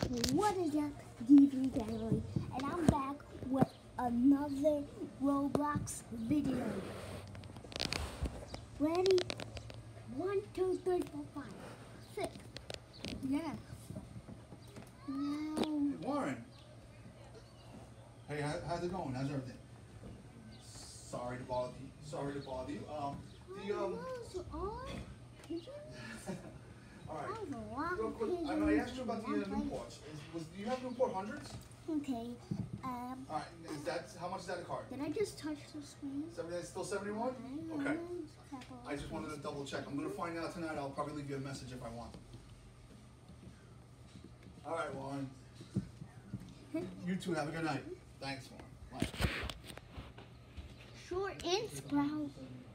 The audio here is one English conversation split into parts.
What is up, DV family? And I'm back with another Roblox video. Ready? 1, 2, 3, 4, 5, 6. Yeah. Now. Hey, Warren. Hey, how's it going? How's everything? Sorry to bother you. Sorry to bother you. Did you? All right. That was a lot Real of quick, pages I asked you about the in one Newports. Do you have Newport hundreds? Okay. All right. Is that how much is that a card? Did I just touch the screen? Still 71? Okay. I just wanted to double check. I'm gonna find out tonight. I'll probably leave you a message if I want. All right, Warren. You two have a good night. Thanks, Warren. Bye. Short and sprout.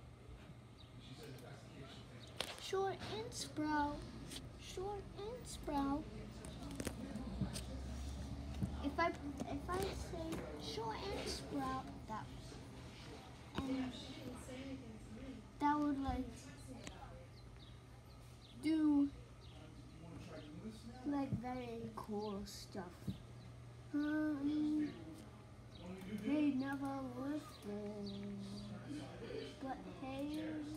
Short and sprout. Short and sprout. If I say short and sprout, that would like do like very cool stuff. They never listen, but hey,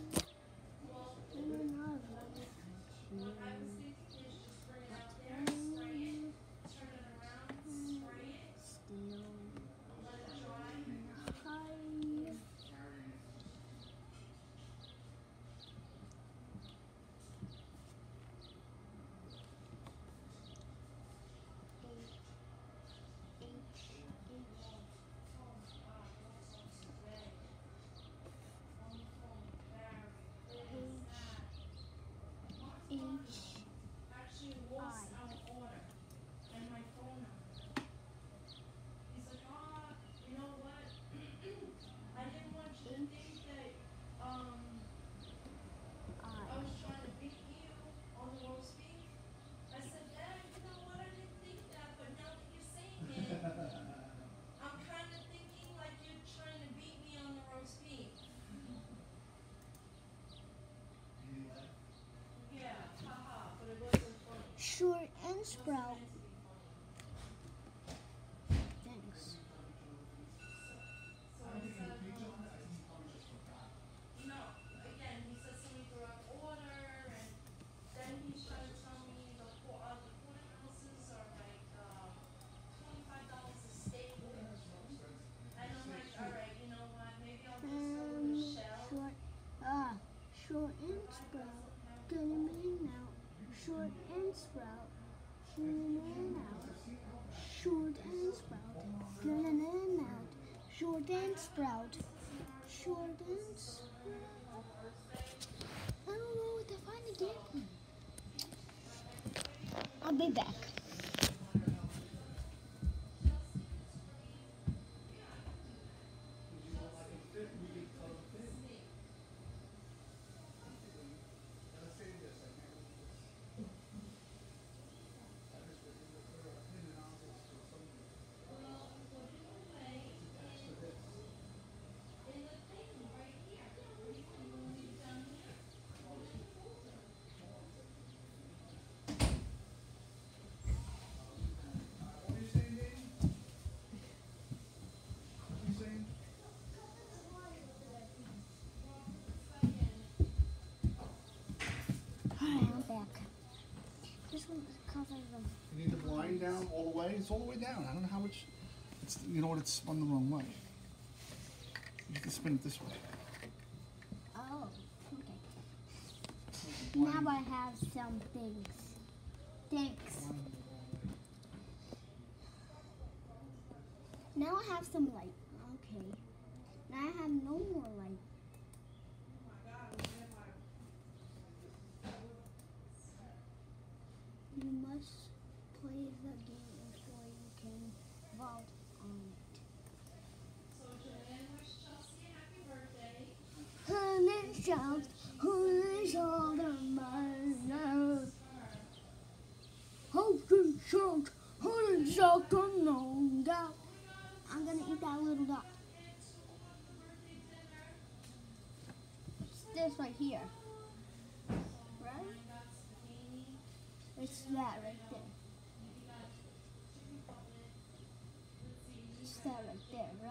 short and sprout. Thanks. Short and sprout. Get him in now. Short and sprout. Get him in out. Short and sprout. Get him in out. Short and sprout. Short and sprout. I don't know what to find again. I'll be back. I'm back. This one's covering them. You need the blind down all the way? It's all the way down. I don't know how much. You know what? It's spun the wrong way. You have to spin it this way. Oh, okay. Now I have some things. Thanks. Now I have some light. Okay. Now I have no more light. You must play the game so you can vote on it. So Joanne wished Chelsea a happy birthday. Honey shouts, honey shouts, honey shouts, honey shouts, no doubt. I'm gonna eat that little dot. It's this right here. Right? It's that right there.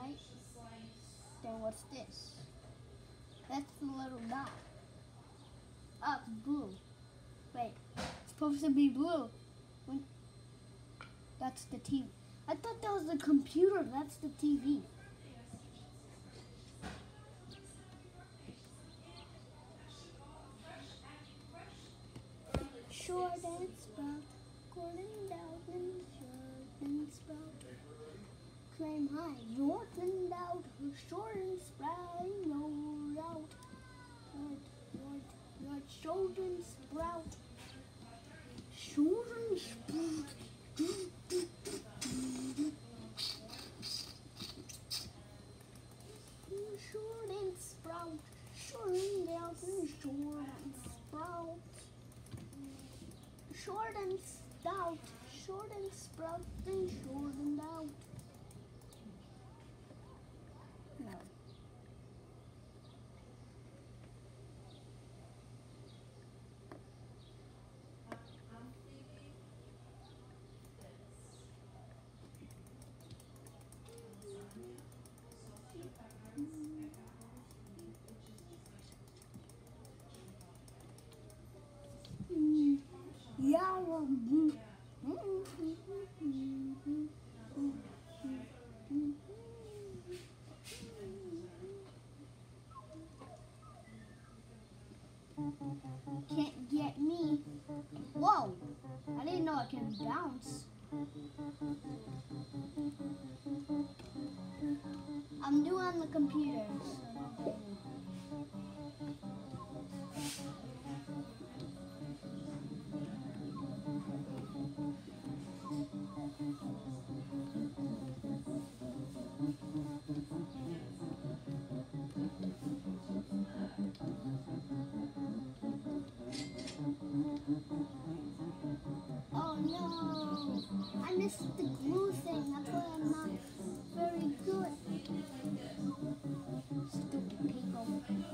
right? Then what's this? That's the little dot. Oh, it's blue. Wait, it's supposed to be blue. That's the TV. I thought that was the computer. That's the TV. Short and sprout, golden out and short and sprout. Climb high, north and out, short and sprout, no out. Right, short and sprout. Short and sprout. Short and sprout, short and out and short and sprout. Short and stout, short and sprout and short and out. No. Can't get me. Whoa! I didn't know I can bounce. I'm new on the computer. Oh no! I missed the glue thing. That's why I'm not very good. Stupid people.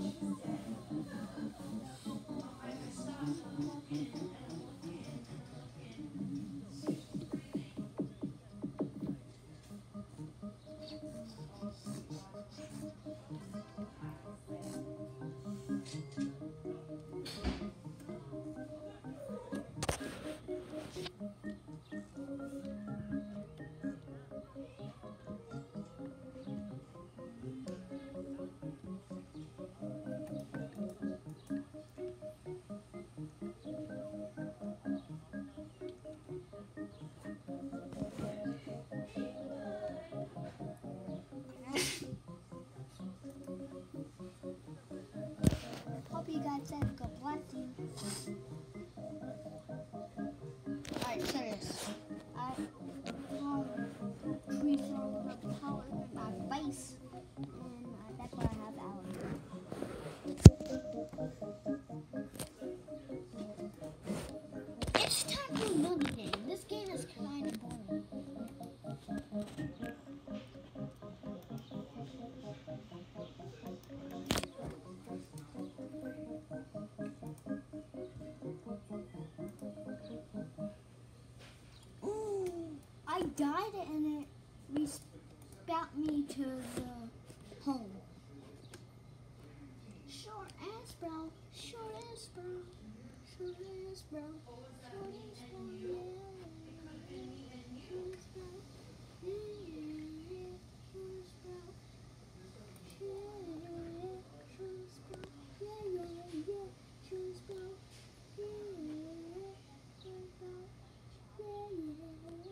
Hope you guys said God bless you. Alright, serious. I tree throwing up power in my face, and that's why I have allergies. It's time for another game. This game is kind of boring. I died and it respat me to the home. Short and sprout, short and sprout, short and sprout, short and sprout, yeah. Short and sprout, yeah, yeah, short and sprout, yeah, yeah, short and sprout, yeah, yeah, yeah, short and sprout, yeah, yeah, short and sprout, yeah, yeah.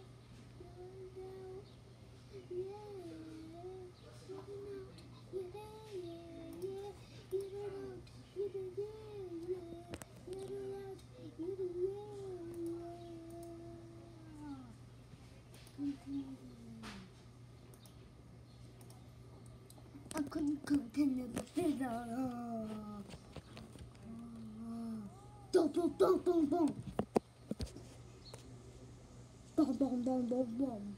I couldn't continue the figure. Boom, boom, boom, boom, boom. Boom, boom, boom, boom, boom.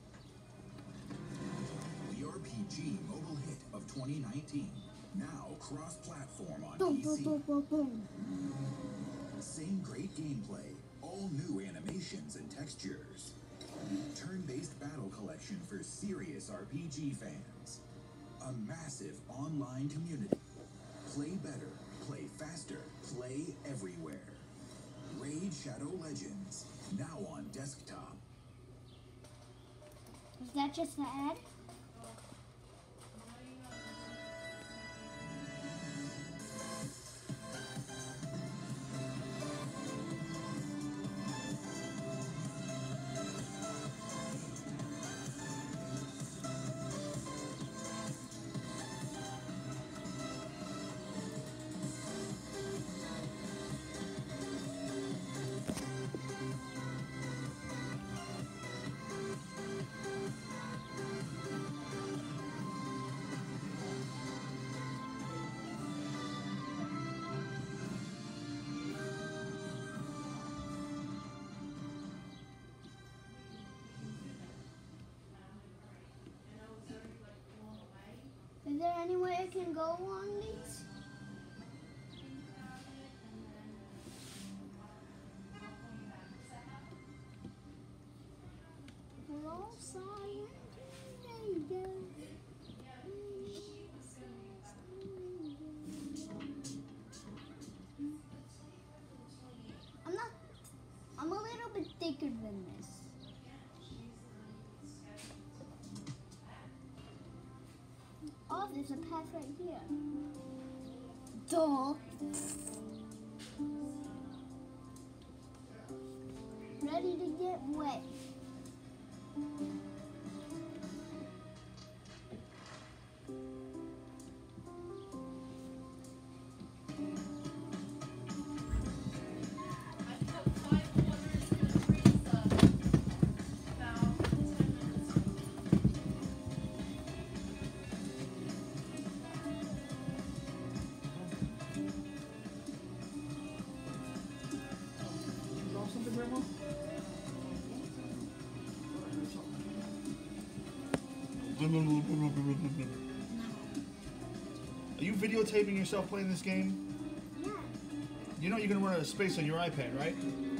The RPG mobile hit of 2019. Now cross-platform on Boom, PC. boom, boom, boom, boom. Same great gameplay. All new animations and textures. Turn-based battle collection. attraction for serious RPG fans. A massive online community. Play better, play faster, play everywhere. Raid Shadow Legends, now on desktop. Is that just the ad? Is there any way I can go on these? We're all silent. I'm a little bit thicker than this. Oh, there's a path right here. Duh. Ready to get wet. I put 5 quarters in the freezer about 10 minutes ago. You drop something, Grandma? Are you videotaping yourself playing this game? Yeah. You know you're gonna run out of space on your iPad, right?